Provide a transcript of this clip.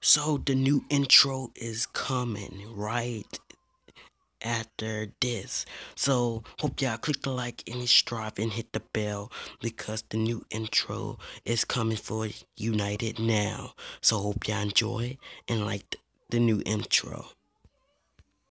So the new intro is coming right after this. So hope y'all click the like and subscribe and hit the bell because the new intro is coming for United now. So hope y'all enjoy and like the new intro.